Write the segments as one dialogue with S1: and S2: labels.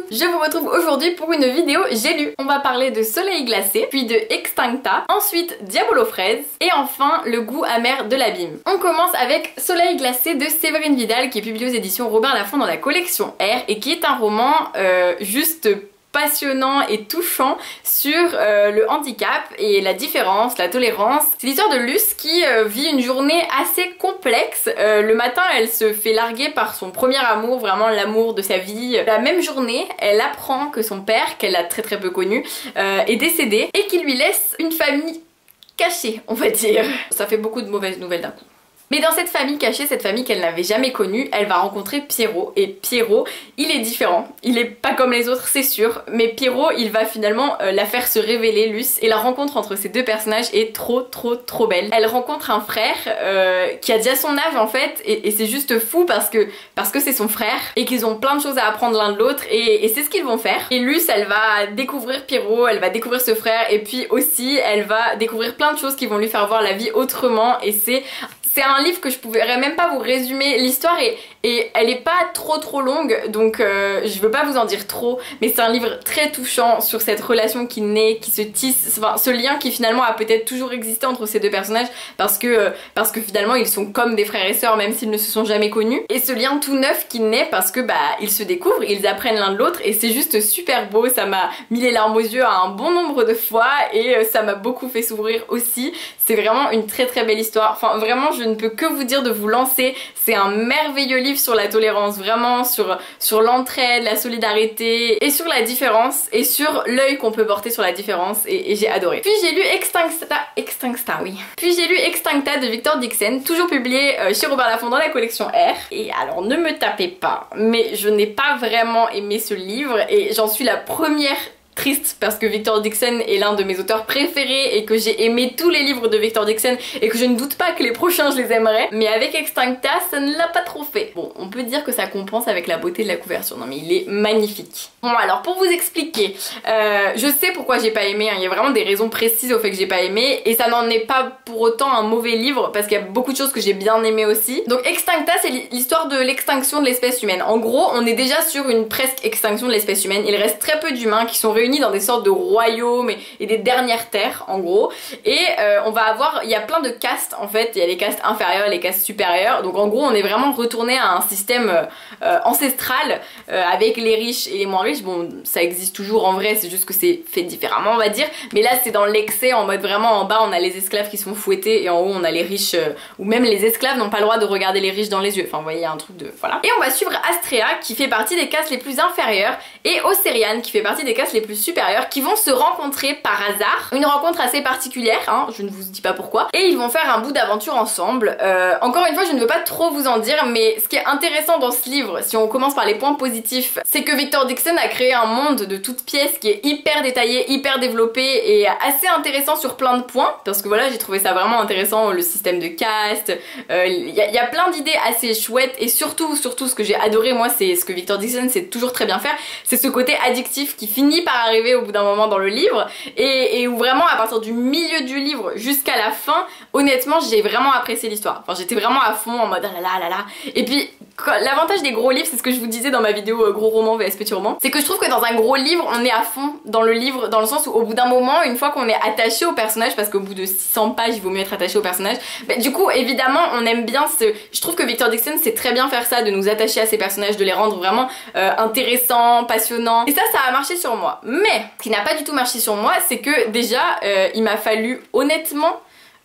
S1: Je vous retrouve aujourd'hui pour une vidéo J'ai lu. On va parler de Soleil glacé, puis de Extincta, ensuite Diabolo fraise, et enfin Le goût amer de l'abîme. On commence avec Soleil glacé de Séverine Vidal, qui est publié aux éditions Robert Laffont dans la collection R, et qui est un roman juste passionnant et touchant sur le handicap et la différence, la tolérance. C'est l'histoire de Luce qui vit une journée assez complexe. Le matin, elle se fait larguer par son premier amour, vraiment l'amour de sa vie. La même journée, elle apprend que son père, qu'elle a très peu connu, est décédé et qu'il lui laisse une famille cachée, on va dire. Ça fait beaucoup de mauvaises nouvelles d'un coup. Mais dans cette famille cachée, cette famille qu'elle n'avait jamais connue, elle va rencontrer Pierrot. Et Pierrot, il est différent. Il est pas comme les autres, c'est sûr. Mais Pierrot, il va finalement la faire se révéler, Luce. Et la rencontre entre ces deux personnages est trop belle. Elle rencontre un frère qui a déjà son âge en fait. Et c'est juste fou parce que c'est son frère. Et qu'ils ont plein de choses à apprendre l'un de l'autre. Et c'est ce qu'ils vont faire. Et Luce, elle va découvrir Pierrot, elle va découvrir ce frère. Et puis aussi, elle va découvrir plein de choses qui vont lui faire voir la vie autrement. Et c'est un livre que je pourrais même pas vous résumer l'histoire et elle est pas trop longue donc je veux pas vous en dire trop, mais c'est un livre très touchant sur cette relation qui naît, qui se tisse, enfin ce lien qui finalement a peut-être toujours existé entre ces deux personnages parce que finalement ils sont comme des frères et sœurs même s'ils ne se sont jamais connus, et ce lien tout neuf qui naît parce que ils se découvrent, ils apprennent l'un de l'autre et c'est juste super beau. Ça m'a mis les larmes aux yeux un bon nombre de fois et ça m'a beaucoup fait sourire aussi. C'est vraiment une très belle histoire, enfin vraiment je ne peux que vous dire de vous lancer. C'est un merveilleux livre sur la tolérance, vraiment sur l'entraide, la solidarité et sur la différence et sur l'œil qu'on peut porter sur la différence et j'ai adoré. Puis j'ai lu Extincta, oui. Puis j'ai lu Extincta de Victor Dixon, toujours publié chez Robert Laffont dans la collection R. Et alors ne me tapez pas, mais je n'ai pas vraiment aimé ce livre et j'en suis la première triste parce que Victor Dixon est l'un de mes auteurs préférés et que j'ai aimé tous les livres de Victor Dixon et que je ne doute pas que les prochains je les aimerais, mais avec Extincta ça ne l'a pas trop fait. Bon, on peut dire que ça compense avec la beauté de la couverture, non mais il est magnifique. Bon alors pour vous expliquer, je sais pourquoi j'ai pas aimé, hein. Il y a vraiment des raisons précises au fait que j'ai pas aimé et ça n'en est pas pour autant un mauvais livre parce qu'il y a beaucoup de choses que j'ai bien aimé aussi. Donc Extincta c'est l'histoire de l'extinction de l'espèce humaine. En gros on est déjà sur une presque extinction de l'espèce humaine, il reste très peu d'humains qui sont réunis dans des sortes de royaumes et des dernières terres en gros, et on va avoir, il y a plein de castes en fait, il y a les castes inférieures et les castes supérieures, donc en gros on est vraiment retourné à un système ancestral avec les riches et les moins riches. Bon ça existe toujours en vrai, c'est juste que c'est fait différemment on va dire, mais là c'est dans l'excès en mode vraiment en bas on a les esclaves qui sont fouettés et en haut on a les riches, ou même les esclaves n'ont pas le droit de regarder les riches dans les yeux, enfin vous voyez il y a un truc de voilà. Et on va suivre Astrea qui fait partie des castes les plus inférieures et Oceriane qui fait partie des castes les plus supérieurs qui vont se rencontrer par hasard, une rencontre assez particulière, hein, je ne vous dis pas pourquoi, et ils vont faire un bout d'aventure ensemble. Encore une fois je ne veux pas trop vous en dire, mais ce qui est intéressant dans ce livre, si on commence par les points positifs, c'est que Victor Dixon a créé un monde de toutes pièces qui est hyper détaillé, hyper développé et assez intéressant sur plein de points, parce que voilà j'ai trouvé ça vraiment intéressant, le système de caste, il y a plein d'idées assez chouettes et surtout ce que j'ai adoré moi, c'est ce que Victor Dixon sait toujours très bien faire, c'est ce côté addictif qui finit par arriver au bout d'un moment dans le livre et où vraiment à partir du milieu du livre jusqu'à la fin, honnêtement j'ai vraiment apprécié l'histoire. Enfin j'étais vraiment à fond en mode ah là là. Et puis l'avantage des gros livres, c'est ce que je vous disais dans ma vidéo gros roman vs petit roman, c'est que je trouve que dans un gros livre on est à fond dans le livre, dans le sens où au bout d'un moment, une fois qu'on est attaché au personnage, parce qu'au bout de 600 pages il vaut mieux être attaché au personnage, du coup évidemment on aime bien je trouve que Victor Dixon sait très bien faire ça, de nous attacher à ses personnages, de les rendre vraiment intéressants, passionnants, et ça a marché sur moi. Mais ce qui n'a pas du tout marché sur moi, c'est que déjà il m'a fallu honnêtement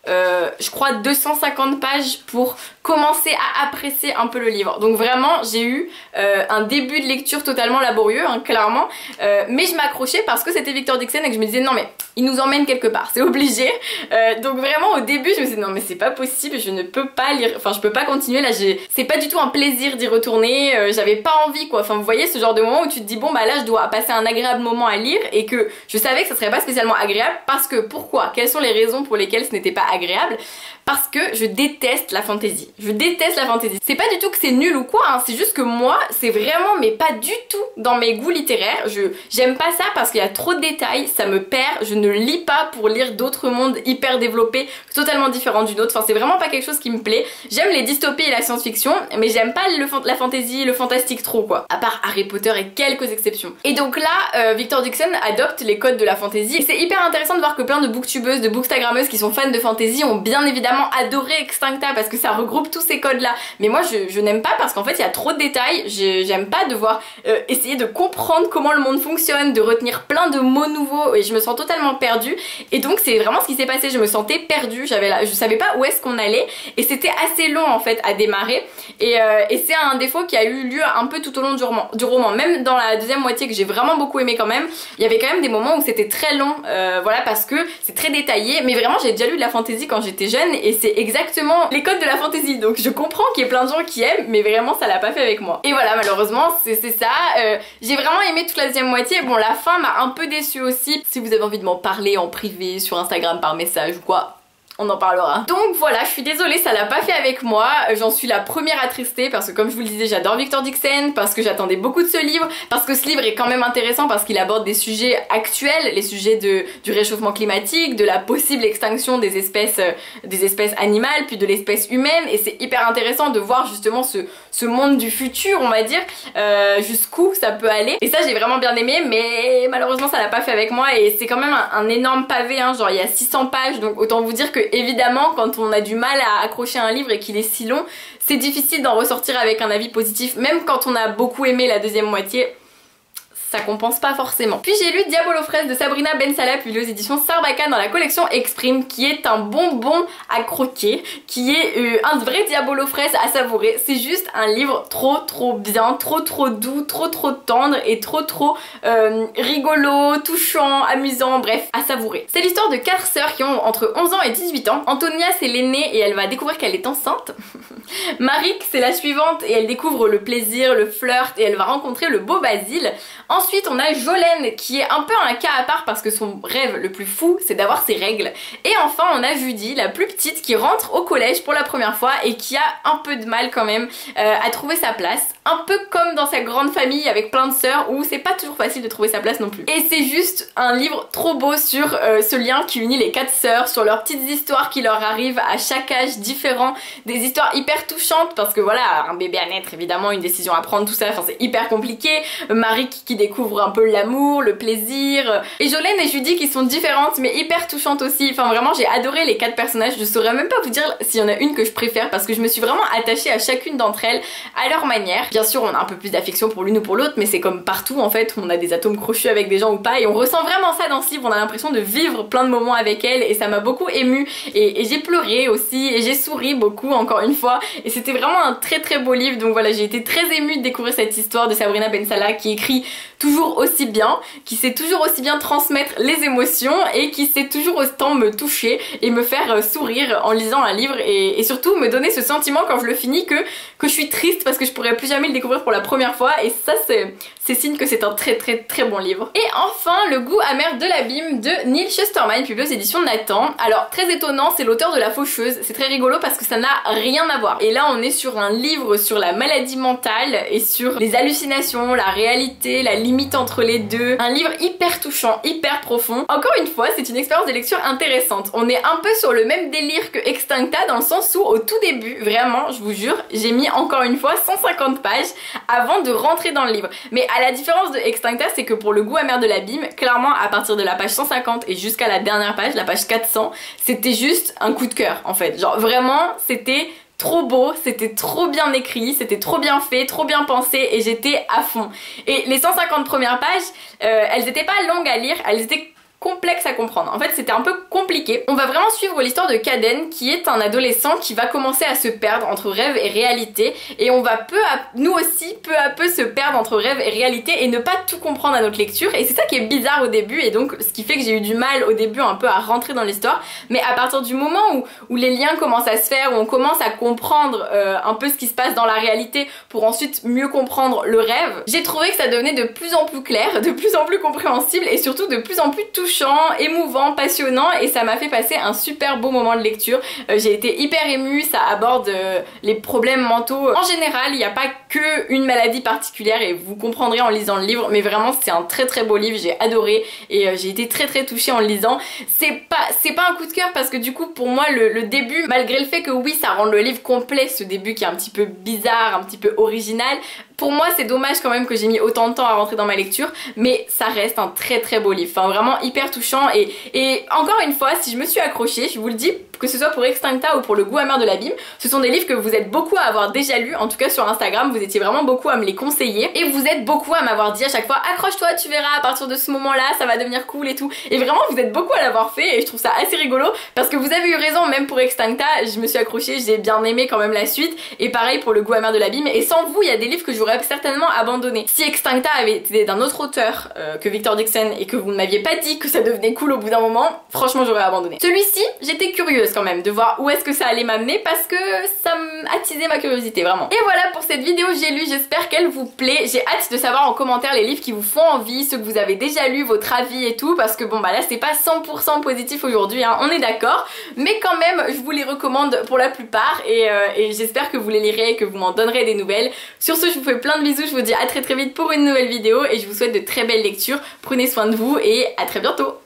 S1: je crois 250 pages pour commencer à apprécier un peu le livre. Donc vraiment j'ai eu un début de lecture totalement laborieux, hein, clairement, mais je m'accrochais parce que c'était Victor Dixon et que je me disais non mais il nous emmène quelque part, c'est obligé. Donc vraiment au début je me disais non mais c'est pas possible, je ne peux pas lire, enfin je peux pas continuer là, c'est pas du tout un plaisir d'y retourner, j'avais pas envie quoi, enfin vous voyez ce genre de moment où tu te dis bon bah là je dois passer un agréable moment à lire, et que je savais que ça serait pas spécialement agréable parce que pourquoi, quelles sont les raisons pour lesquelles ce n'était pas agréable parce que je déteste la fantasy. Je déteste la fantasy. C'est pas du tout que c'est nul ou quoi, hein, c'est juste que moi, c'est vraiment, mais pas du tout dans mes goûts littéraires. J'aime pas ça parce qu'il y a trop de détails, ça me perd, je ne lis pas pour lire d'autres mondes hyper développés, totalement différents d'une autre. Enfin, c'est vraiment pas quelque chose qui me plaît. J'aime les dystopies et la science-fiction, mais j'aime pas la fantasy, le fantastique trop, quoi. À part Harry Potter et quelques exceptions. Et donc là, Victor Dixon adopte les codes de la fantasy. Et c'est hyper intéressant de voir que plein de booktubeuses, de bookstagrammeuses qui sont fans de fantasy ont bien évidemment adoré Extincta parce que ça regroupe tous ces codes là, mais moi je n'aime pas parce qu'en fait il y a trop de détails. J'aime pas devoir essayer de comprendre comment le monde fonctionne, de retenir plein de mots nouveaux, et je me sens totalement perdue. Et donc c'est vraiment ce qui s'est passé, je me sentais perdue, je savais pas où est-ce qu'on allait, et c'était assez long en fait à démarrer, et c'est un défaut qui a eu lieu un peu tout au long du roman, même dans la deuxième moitié que j'ai vraiment beaucoup aimé quand même. Il y avait quand même des moments où c'était très long, voilà, parce que c'est très détaillé, mais vraiment j'ai déjà lu de la fantasy quand j'étais jeune et c'est exactement les codes de la fantasy, donc je comprends qu'il y ait plein de gens qui aiment, mais vraiment ça l'a pas fait avec moi. Et voilà, malheureusement c'est ça. J'ai vraiment aimé toute la deuxième moitié. Bon, la fin m'a un peu déçue aussi. Si vous avez envie de m'en parler en privé sur Instagram par message ou quoi, on en parlera. Donc voilà, je suis désolée, ça l'a pas fait avec moi. J'en suis la première attristée parce que, comme je vous le disais, j'adore Victor Dixon, parce que j'attendais beaucoup de ce livre, parce que ce livre est quand même intéressant parce qu'il aborde des sujets actuels, les sujets du réchauffement climatique, de la possible extinction des espèces animales, puis de l'espèce humaine, et c'est hyper intéressant de voir justement ce monde du futur, on va dire, jusqu'où ça peut aller. Et ça j'ai vraiment bien aimé, mais malheureusement ça l'a pas fait avec moi, et c'est quand même un énorme pavé, hein, genre il y a 600 pages, donc autant vous dire que évidemment quand on a du mal à accrocher un livre et qu'il est si long, c'est difficile d'en ressortir avec un avis positif, même quand on a beaucoup aimé la deuxième moitié. Ça compense pas forcément. Puis j'ai lu Diabolo Fraise de Sabrina Ben Salah, puis aux éditions Sarbacane dans la collection Exprime, qui est un bonbon à croquer, qui est un vrai Diabolo Fraise à savourer. C'est juste un livre trop bien, trop doux, trop tendre et trop rigolo, touchant, amusant, bref, à savourer. C'est l'histoire de 4 sœurs qui ont entre 11 ans et 18 ans. Antonia c'est l'aînée et elle va découvrir qu'elle est enceinte. Marik c'est la suivante et elle découvre le plaisir, le flirt, et elle va rencontrer le beau Basile. Ensuite on a Jolene qui est un peu un cas à part parce que son rêve le plus fou c'est d'avoir ses règles. Et enfin on a Judy, la plus petite, qui rentre au collège pour la première fois et qui a un peu de mal quand même à trouver sa place. Un peu comme dans sa grande famille avec plein de sœurs où c'est pas toujours facile de trouver sa place non plus. Et c'est juste un livre trop beau sur ce lien qui unit les 4 sœurs, sur leurs petites histoires qui leur arrivent à chaque âge différent, des histoires hyper touchantes parce que voilà, un bébé à naître, évidemment une décision à prendre, tout ça, enfin c'est hyper compliqué. Marie qui découvre un peu l'amour, le plaisir, et Jolene et Judy qui sont différentes mais hyper touchantes aussi. Enfin vraiment j'ai adoré les 4 personnages, je saurais même pas vous dire s'il y en a une que je préfère parce que je me suis vraiment attachée à chacune d'entre elles à leur manière. Bien sûr on a un peu plus d'affection pour l'une ou pour l'autre, mais c'est comme partout en fait, on a des atomes crochus avec des gens ou pas, et on ressent vraiment ça dans ce livre, on a l'impression de vivre plein de moments avec elles, et ça m'a beaucoup émue, et j'ai pleuré aussi, et j'ai souri beaucoup encore une fois, et c'était vraiment un très beau livre. Donc voilà, j'ai été très émue de découvrir cette histoire de Sabrina Ben Salah qui écrit toujours aussi bien, qui sait toujours aussi bien transmettre les émotions et qui sait toujours autant me toucher et me faire sourire en lisant un livre, et surtout me donner ce sentiment quand je le finis que je suis triste parce que je pourrais plus jamais le découvrir pour la première fois, et ça c'est signe que c'est un très bon livre. Et enfin Le goût amer de l'abîme de Neil Shusterman, publié aux éditions Nathan. Alors très étonnant, c'est l'auteur de La Faucheuse, c'est très rigolo parce que ça n'a rien à voir. Et là on est sur un livre sur la maladie mentale et sur les hallucinations, la réalité, la limite entre les deux. Un livre hyper touchant, hyper profond. Encore une fois, c'est une expérience de lecture intéressante. On est un peu sur le même délire que Extincta dans le sens où au tout début, vraiment, je vous jure, j'ai mis encore une fois 150 pages avant de rentrer dans le livre. Mais à la différence de Extincta, c'est que pour Le goût amer de l'abîme, clairement à partir de la page 150 et jusqu'à la dernière page, la page 400, c'était juste un coup de cœur en fait. Genre vraiment, c'était trop beau, c'était trop bien écrit, c'était trop bien fait, trop bien pensé, et j'étais à fond. Et les 150 premières pages, elles étaient pas longues à lire, elles étaient complexe à comprendre. En fait c'était un peu compliqué. On va vraiment suivre l'histoire de Kaden qui est un adolescent qui va commencer à se perdre entre rêve et réalité, et on va nous aussi peu à peu se perdre entre rêve et réalité et ne pas tout comprendre à notre lecture, et c'est ça qui est bizarre au début, et donc ce qui fait que j'ai eu du mal au début un peu à rentrer dans l'histoire. Mais à partir du moment où les liens commencent à se faire, où on commence à comprendre un peu ce qui se passe dans la réalité pour ensuite mieux comprendre le rêve, j'ai trouvé que ça devenait de plus en plus clair, de plus en plus compréhensible et surtout de plus en plus touchant. touchant, émouvant, passionnant et ça m'a fait passer un super beau moment de lecture. J'ai été hyper émue, ça aborde les problèmes mentaux en général, il n'y a pas que une maladie particulière et vous comprendrez en lisant le livre, mais vraiment c'est un très beau livre, j'ai adoré et j'ai été très touchée en le lisant. C'est pas un coup de cœur parce que du coup pour moi le début, malgré le fait que oui ça rend le livre complet, ce début qui est un petit peu bizarre, un petit peu original, pour moi c'est dommage quand même que j'ai mis autant de temps à rentrer dans ma lecture, mais ça reste un très beau livre, enfin vraiment hyper touchant et encore une fois si je me suis accrochée, je vous le dis, que ce soit pour Extincta ou pour Le Goût amer de l'abîme, ce sont des livres que vous êtes beaucoup à avoir déjà lus, en tout cas sur Instagram vous étiez vraiment beaucoup à me les conseiller et vous êtes beaucoup à m'avoir dit à chaque fois accroche-toi, tu verras à partir de ce moment là ça va devenir cool et tout, et vraiment vous êtes beaucoup à l'avoir fait et je trouve ça assez rigolo parce que vous avez eu raison, même pour Extincta je me suis accrochée, j'ai bien aimé quand même la suite et pareil pour Le Goût amer de l'abîme, et sans vous il y a des livres que j'aurais certainement abandonné. Si Extincta avait été d'un autre auteur que Victor Dixon et que vous ne m'aviez pas dit que ça devenait cool au bout d'un moment, franchement j'aurais abandonné. Celui-ci j'étais curieuse quand même de voir où est-ce que ça allait m'amener parce que ça attisait ma curiosité vraiment. Et voilà pour cette vidéo j'ai lu, j'espère qu'elle vous plaît. J'ai hâte de savoir en commentaire les livres qui vous font envie, ceux que vous avez déjà lus, votre avis et tout, parce que bon bah là c'est pas 100% positif aujourd'hui hein, on est d'accord, mais quand même je vous les recommande pour la plupart et j'espère que vous les lirez et que vous m'en donnerez des nouvelles. Sur ce je vous fais plein de bisous, je vous dis à très vite pour une nouvelle vidéo et je vous souhaite de très belles lectures, prenez soin de vous et à très bientôt.